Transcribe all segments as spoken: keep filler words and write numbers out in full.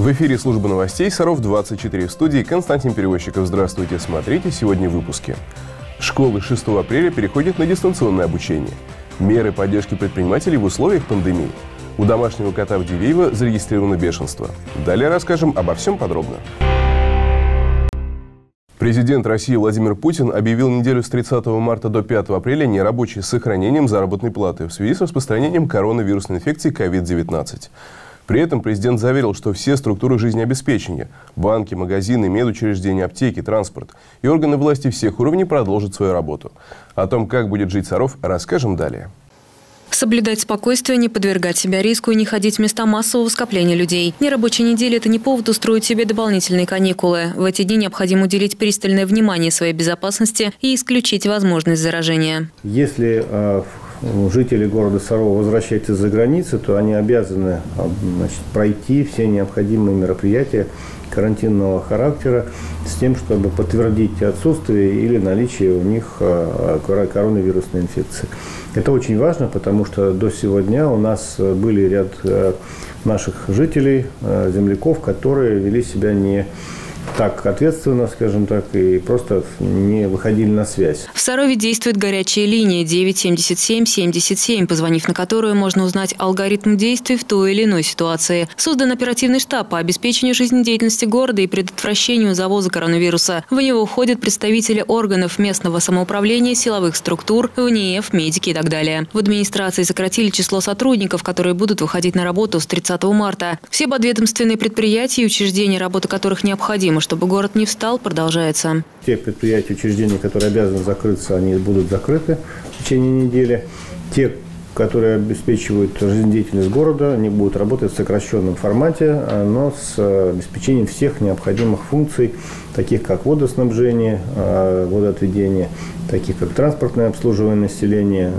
В эфире служба новостей Саров двадцать четыре. В студии Константин Перевозчиков. Здравствуйте. Смотрите сегодня в выпуске. Школы шестого апреля переходят на дистанционное обучение. Меры поддержки предпринимателей в условиях пандемии. У домашнего кота в Дивеево зарегистрировано бешенство. Далее расскажем обо всем подробно. Президент России Владимир Путин объявил неделю с тридцатого марта до пятого апреля нерабочей с сохранением заработной платы в связи с распространением коронавирусной инфекции ковид девятнадцать. При этом президент заверил, что все структуры жизнеобеспечения – банки, магазины, медучреждения, аптеки, транспорт и органы власти всех уровней продолжат свою работу. О том, как будет жить Саров, расскажем далее. Соблюдать спокойствие, не подвергать себя риску и не ходить в места массового скопления людей. Нерабочая неделя – это не повод устроить себе дополнительные каникулы. В эти дни необходимо уделить пристальное внимание своей безопасности и исключить возможность заражения. Если э, жители города Сарова возвращаются из-за границы, то они обязаны значит, пройти все необходимые мероприятия карантинного характера с тем, чтобы подтвердить отсутствие или наличие у них коронавирусной инфекции. Это очень важно, потому что до сегодня у нас были ряд наших жителей, земляков, которые вели себя не так ответственно, скажем так, и просто не выходили на связь. В Сарове действует горячая линия девять семьдесят семь семьдесят семь, позвонив на которую можно узнать алгоритм действий в той или иной ситуации. Создан оперативный штаб по обеспечению жизнедеятельности города и предотвращению завоза коронавируса. В него входят представители органов местного самоуправления, силовых структур, ВНИЭФ, медики и так далее. В администрации сократили число сотрудников, которые будут выходить на работу с тридцатого марта. Все подведомственные предприятия и учреждения, работа которых необходима, чтобы город не встал, продолжается. Те предприятия, учреждения, которые обязаны закрыться, они будут закрыты в течение недели. Те, которые обеспечивают жизнедеятельность города, они будут работать в сокращенном формате, но с обеспечением всех необходимых функций, таких как водоснабжение, водоотведение, таких как транспортное обслуживание населения,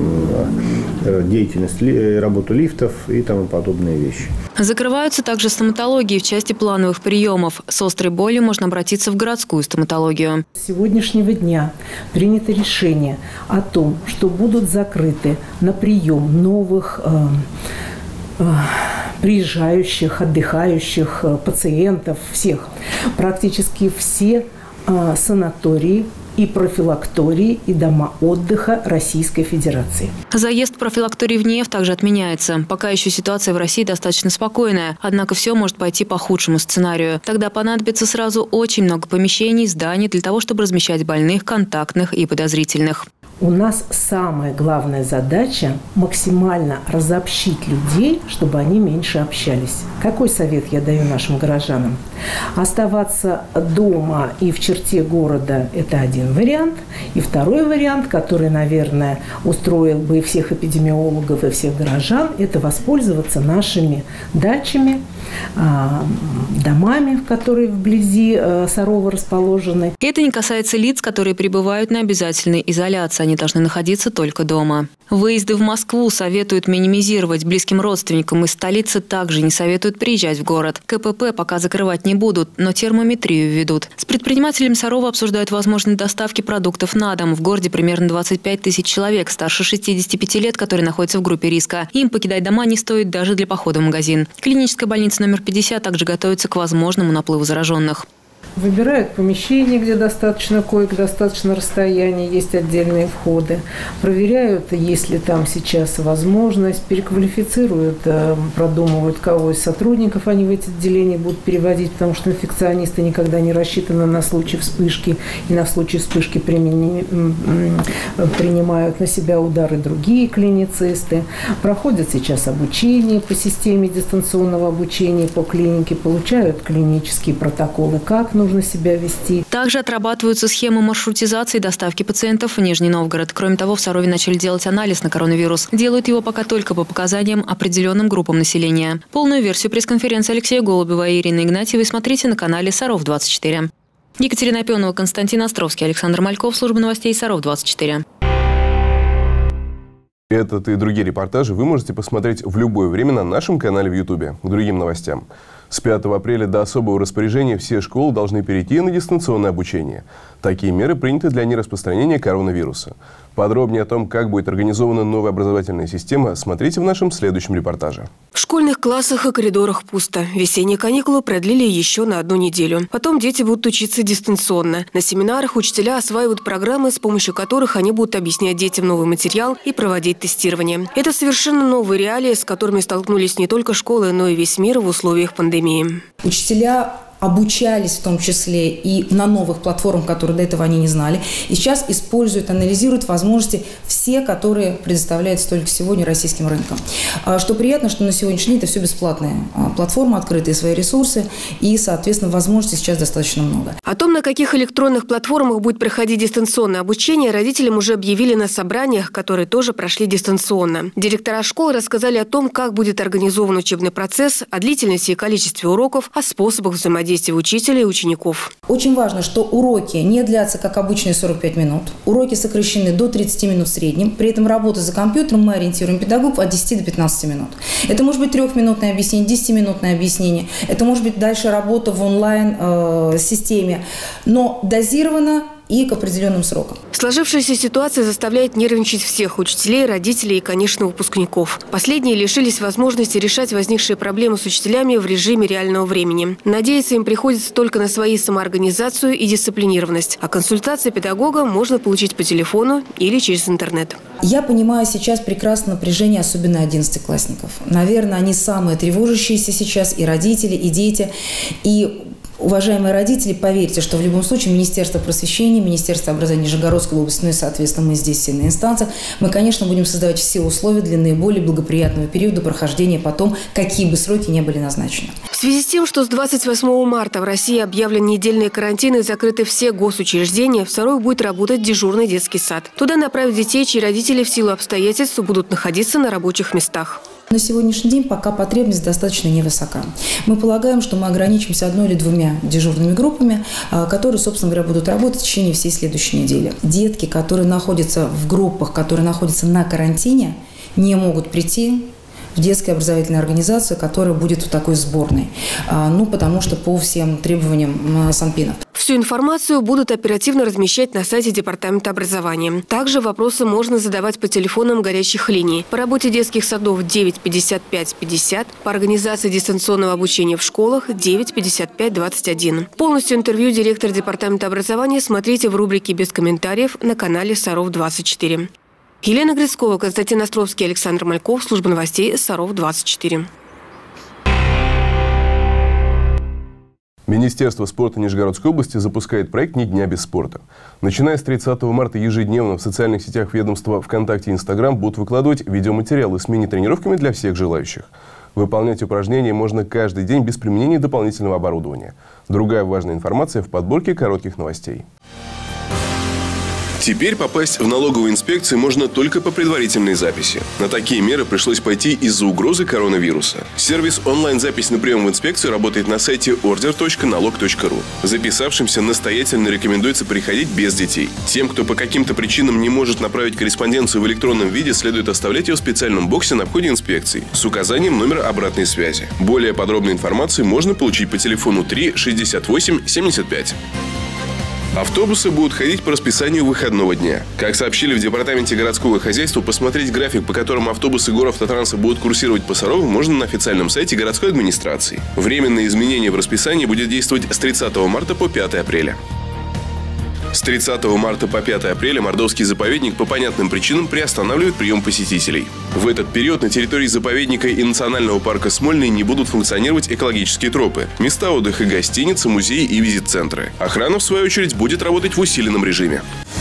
там, деятельность, работу лифтов и тому подобные вещи. Закрываются также стоматологии в части плановых приемов. С острой болью можно обратиться в городскую стоматологию. С сегодняшнего дня принято решение о том, что будут закрыты на прием новых э, э, приезжающих, отдыхающих, э, пациентов, всех. Практически все э, санатории и профилактории и дома отдыха Российской Федерации. Заезд в профилактории в НИЭФ также отменяется. Пока еще ситуация в России достаточно спокойная, однако все может пойти по худшему сценарию. Тогда понадобится сразу очень много помещений, зданий для того, чтобы размещать больных, контактных и подозрительных. У нас самая главная задача – максимально разобщить людей, чтобы они меньше общались. Какой совет я даю нашим горожанам? Оставаться дома и в черте города – это один вариант. И второй вариант, который, наверное, устроил бы и всех эпидемиологов, и всех горожан – это воспользоваться нашими дачами, домами, которые вблизи Сарова расположены. Это не касается лиц, которые пребывают на обязательной изоляции. Они должны находиться только дома. Выезды в Москву советуют минимизировать. Близким родственникам из столицы также не советуют приезжать в город. КПП пока закрывать не будут, но термометрию введут. С предпринимателем Сарова обсуждают возможность доставки продуктов на дом. В городе примерно двадцать пять тысяч человек старше шестидесяти пяти лет, которые находятся в группе риска. Им покидать дома не стоит даже для похода в магазин. Клиническая больница номер пятьдесят также готовится к возможному наплыву зараженных. Выбирают помещение, где достаточно коек, достаточно расстояния, есть отдельные входы. Проверяют, есть ли там сейчас возможность, переквалифицируют, продумывают, кого из сотрудников они в эти отделения будут переводить, потому что инфекционисты никогда не рассчитаны на случай вспышки, и на случай вспышки примени... принимают на себя удары другие клиницисты. Проходят сейчас обучение по системе дистанционного обучения по клинике, получают клинические протоколы, как нужно себя вести. Также отрабатываются схемы маршрутизации доставки пациентов в Нижний Новгород. Кроме того, в Сарове начали делать анализ на коронавирус. Делают его пока только по показаниям определенным группам населения. Полную версию пресс-конференции Алексея Голубева и Ирины Игнатьевой смотрите на канале Саров двадцать четыре. Екатерина Опенова, Константин Островский, Александр Мальков, служба новостей Саров двадцать четыре. Этот и другие репортажи вы можете посмотреть в любое время на нашем канале в Ютубе. К другим новостям. С пятого апреля до особого распоряжения все школы должны перейти на дистанционное обучение. Такие меры приняты для нераспространения коронавируса. Подробнее о том, как будет организована новая образовательная система, смотрите в нашем следующем репортаже. В школьных классах и коридорах пусто. Весенние каникулы продлили еще на одну неделю. Потом дети будут учиться дистанционно. На семинарах учителя осваивают программы, с помощью которых они будут объяснять детям новый материал и проводить тестирование. Это совершенно новые реалии, с которыми столкнулись не только школы, но и весь мир в условиях пандемии. Учителя обучались в том числе и на новых платформах, которые до этого они не знали. И сейчас используют, анализируют возможности все, которые предоставляются только сегодня российским рынком. Что приятно, что на сегодняшний день это все бесплатные платформы, открытые свои ресурсы, и, соответственно, возможностей сейчас достаточно много. О том, на каких электронных платформах будет проходить дистанционное обучение, родителям уже объявили на собраниях, которые тоже прошли дистанционно. Директора школ рассказали о том, как будет организован учебный процесс, о длительности и количестве уроков, о способах взаимодействия учителей и учеников. Очень важно, что уроки не длятся, как обычные, сорок пять минут. Уроки сокращены до тридцати минут в среднем. При этом работа за компьютером мы ориентируем педагогов от десяти до пятнадцати минут. Это может быть трехминутное объяснение, десятиминутное объяснение. Это может быть дальше работа в онлайн-системе, но дозировано и к определенным срокам. Сложившаяся ситуация заставляет нервничать всех учителей, родителей и, конечно, выпускников. Последние лишились возможности решать возникшие проблемы с учителями в режиме реального времени. Надеяться им приходится только на свою самоорганизацию и дисциплинированность. А консультации педагога можно получить по телефону или через интернет. Я понимаю сейчас прекрасно напряжение, особенно одиннадцатиклассников. Наверное, они самые тревожащиеся сейчас, и родители, и дети. И уважаемые родители, поверьте, что в любом случае Министерство просвещения, Министерство образования Нижегородской области, ну и, соответственно, мы здесь все на инстанциях, мы, конечно, будем создавать все условия для наиболее благоприятного периода прохождения потом, какие бы сроки не были назначены. В связи с тем, что с двадцать восьмого марта в России объявлен недельный карантин и закрыты все госучреждения, в Сарове будет работать дежурный детский сад. Туда направят детей, чьи родители в силу обстоятельств будут находиться на рабочих местах. На сегодняшний день пока потребность достаточно невысока. Мы полагаем, что мы ограничимся одной или двумя дежурными группами, которые, собственно говоря, будут работать в течение всей следующей недели. Детки, которые находятся в группах, которые находятся на карантине, не могут прийти в детскую образовательную организацию, которая будет в такой сборной. Ну, потому что по всем требованиям Санпинов. Всю информацию будут оперативно размещать на сайте Департамента образования. Также вопросы можно задавать по телефонам горячих линий. По работе детских садов девять пятьдесят пять пятьдесят, по организации дистанционного обучения в школах девять пятьдесят пять двадцать один. Полностью интервью директора Департамента образования смотрите в рубрике «Без комментариев» на канале Саров двадцать четыре. Елена Грицкова, Константин Островский, Александр Мальков. Служба новостей Саров двадцать четыре. Министерство спорта Нижегородской области запускает проект «Ни дня без спорта». Начиная с тридцатого марта ежедневно в социальных сетях ведомства ВКонтакте и Инстаграм будут выкладывать видеоматериалы с мини-тренировками для всех желающих. Выполнять упражнения можно каждый день без применения дополнительного оборудования. Другая важная информация в подборке коротких новостей. Теперь попасть в налоговую инспекцию можно только по предварительной записи. На такие меры пришлось пойти из-за угрозы коронавируса. Сервис онлайн-запись на прием в инспекцию работает на сайте ордер точка налог точка ру. Записавшимся настоятельно рекомендуется приходить без детей. Тем, кто по каким-то причинам не может направить корреспонденцию в электронном виде, следует оставлять ее в специальном боксе на входе инспекции с указанием номера обратной связи. Более подробной информации можно получить по телефону три шестьдесят восемь семьдесят пять. Автобусы будут ходить по расписанию выходного дня. Как сообщили в Департаменте городского хозяйства, посмотреть график, по которому автобусы Горавтотранса будут курсировать по Сарову, можно на официальном сайте городской администрации. Временное изменение в расписании будет действовать с тридцатого марта по пятое апреля. С тридцатого марта по пятое апреля Мордовский заповедник по понятным причинам приостанавливает прием посетителей. В этот период на территории заповедника и национального парка Смольный не будут функционировать экологические тропы, места отдыха, гостиницы, музеи и визит-центры. Охрана, в свою очередь, будет работать в усиленном режиме.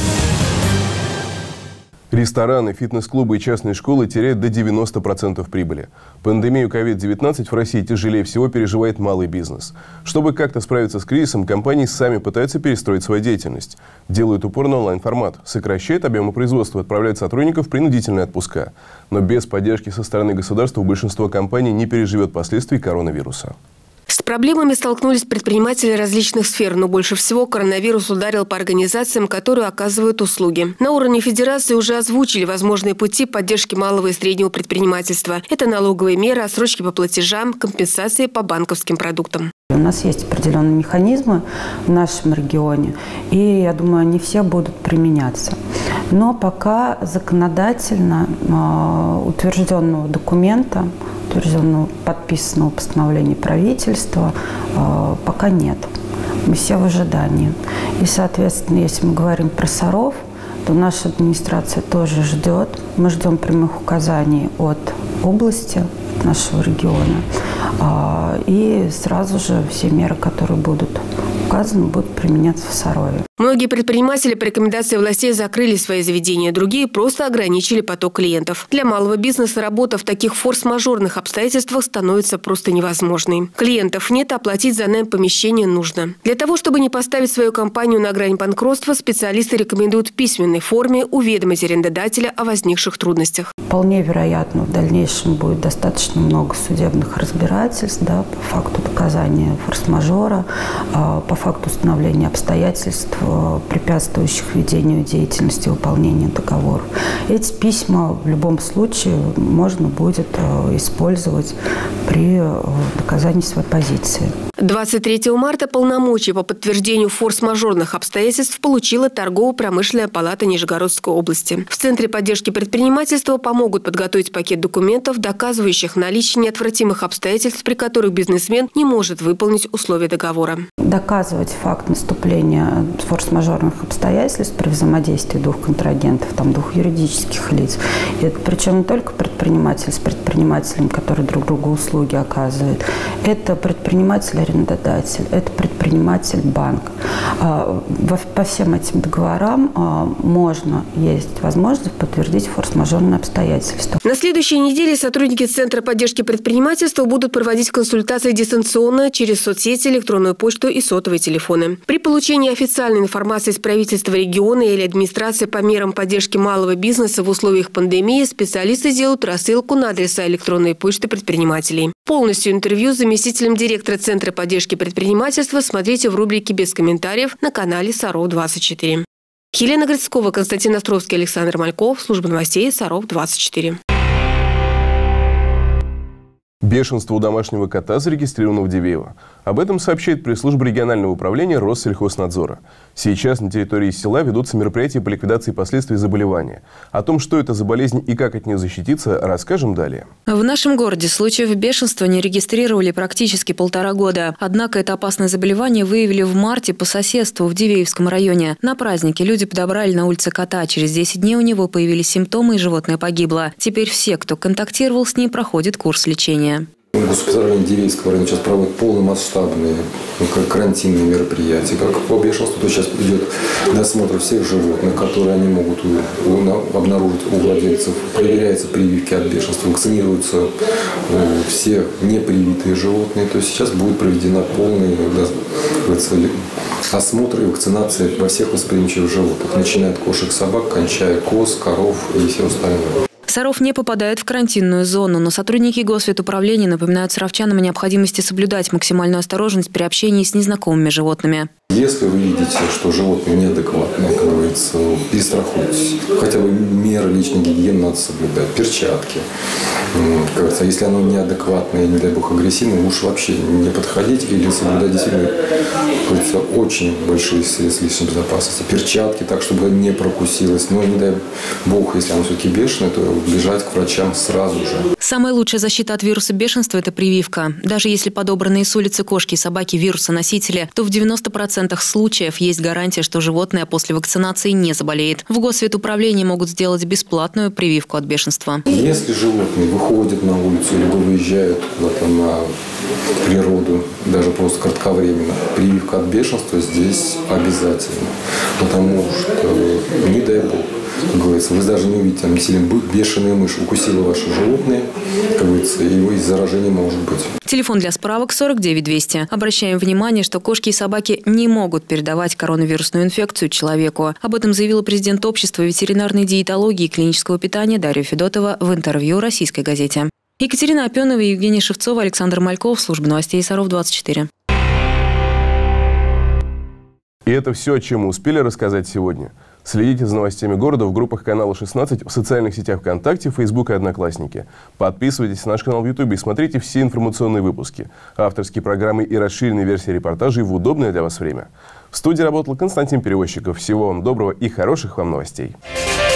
Рестораны, фитнес-клубы и частные школы теряют до девяноста процентов прибыли. Пандемию ковид девятнадцать в России тяжелее всего переживает малый бизнес. Чтобы как-то справиться с кризисом, компании сами пытаются перестроить свою деятельность. Делают упор на онлайн-формат, сокращают объемы производства, отправляют сотрудников в принудительные отпуска. Но без поддержки со стороны государства большинство компаний не переживет последствий коронавируса. С проблемами столкнулись предприниматели различных сфер, но больше всего коронавирус ударил по организациям, которые оказывают услуги. На уровне федерации уже озвучили возможные пути поддержки малого и среднего предпринимательства. Это налоговые меры, отсрочки по платежам, компенсации по банковским продуктам. У нас есть определенные механизмы в нашем регионе, и, я думаю, они все будут применяться. Но пока законодательно э, утвержденного документа, утвержденного, подписанного постановления правительства, э, пока нет. Мы все в ожидании. И, соответственно, если мы говорим про САРОВ, то наша администрация тоже ждет. Мы ждем прямых указаний от области, от нашего региона. И сразу же все меры, которые будут указаны, будут применяться в Сарове. Многие предприниматели по рекомендации властей закрыли свои заведения, другие просто ограничили поток клиентов. Для малого бизнеса работа в таких форс-мажорных обстоятельствах становится просто невозможной. Клиентов нет, а платить за найм помещения нужно. Для того, чтобы не поставить свою компанию на грань банкротства, специалисты рекомендуют в письменной форме уведомить арендодателя о возникших трудностях. Вполне вероятно, в дальнейшем будет достаточно много судебных разбирательств, да, по факту доказания форс-мажора, по факту установления обстоятельств, препятствующих ведению деятельности, выполнению договоров. Эти письма в любом случае можно будет использовать при доказании своей позиции. двадцать третьего марта полномочия по подтверждению форс-мажорных обстоятельств получила Торгово-промышленная палата Нижегородской области. В Центре поддержки предпринимательства помогут подготовить пакет документов, доказывающих наличие неотвратимых обстоятельств, при которых бизнесмен не может выполнить условия договора. Доказывать факт наступления форс-мажорных обстоятельств при взаимодействии двух контрагентов, там, двух юридических лиц. И это причем не только предприниматель с предпринимателем, который друг другу услуги оказывает. Это предприниматель-арендодатель, это предприниматель-банк. По всем этим договорам можно, есть возможность подтвердить форс-мажорные обстоятельства. На следующей неделе сотрудники Центра поддержки предпринимательства будут проводить консультации дистанционно через соцсети, электронную почту и сотовые телефоны. При получении официальной информации из правительства региона или администрации по мерам поддержки малого бизнеса в условиях пандемии специалисты сделают рассылку на адреса электронной почты предпринимателей. Полностью интервью с заместителем директора Центра поддержки предпринимательства смотрите в рубрике «Без комментариев» на канале Саров двадцать четыре. Елена Грицкова, Константин Островский, Александр Мальков. Служба новостей Саров двадцать четыре. Бешенство у домашнего кота зарегистрировано в Дивеево. Об этом сообщает пресс-служба регионального управления Россельхознадзора. Сейчас на территории села ведутся мероприятия по ликвидации последствий заболевания. О том, что это за болезнь и как от нее защититься, расскажем далее. В нашем городе случаев бешенства не регистрировали практически полтора года. Однако это опасное заболевание выявили в марте по соседству в Дивеевском районе. На празднике люди подобрали на улице кота. Через десять дней у него появились симптомы, и животное погибло. Теперь все, кто контактировал с ним, проходят курс лечения. Госпитализация Дивеевского района сейчас проводит полномасштабные ну, карантинные мероприятия. Как по бешенству, то сейчас идет досмотр всех животных, которые они могут у, у, обнаружить у владельцев. Проверяются прививки от бешенства, вакцинируются э, все непривитые животные. То есть сейчас будет проведена полная да, осмотр и вакцинация во всех восприимчивых животных, начиная от кошек, собак, кончая коз, коров и все остальное. Саров не попадает в карантинную зону, но сотрудники Госветуправления напоминают саровчанам о необходимости соблюдать максимальную осторожность при общении с незнакомыми животными. Если вы видите, что животное неадекватное, как говорится, перестрахуйтесь. Хотя бы меры личной гигиены надо соблюдать, перчатки. Как говорится, если оно неадекватное, не дай бог агрессивное, лучше вообще не подходить или соблюдать действительно, как говорится, очень большие средства личной безопасности. Перчатки так, чтобы не прокусилось. Но не дай бог, если оно все-таки бешеное, то бежать к врачам сразу же. Самая лучшая защита от вируса бешенства – это прививка. Даже если подобранные с улицы кошки и собаки вирусоносители, то в девяноста процентах случаев есть гарантия, что животное после вакцинации не заболеет. В Госветуправлении могут сделать бесплатную прививку от бешенства. Если животные выходят на улицу либо выезжают куда-то на природу, даже просто кратковременно, прививка от бешенства здесь обязательно. Потому что, не дай бог, как говорится, вы даже не увидите, там, если бешеная мышь укусила ваше животное, как говорится, его и заражение может быть. Телефон для справок сорок девять двести. Обращаем внимание, что кошки и собаки не могут передавать коронавирусную инфекцию человеку. Об этом заявила президент общества ветеринарной диетологии и клинического питания Дарья Федотова в интервью российской газете. Екатерина Опенова, Евгения Шевцова, Александр Мальков. Служба новостей Саров двадцать четыре. И это все, о чем мы успели рассказать сегодня. Следите за новостями города в группах канала шестнадцать, в социальных сетях ВКонтакте, Фейсбук и Одноклассники. Подписывайтесь на наш канал в Ютубе и смотрите все информационные выпуски, авторские программы и расширенные версии репортажей в удобное для вас время. В студии работал Константин Перевозчиков. Всего вам доброго и хороших вам новостей.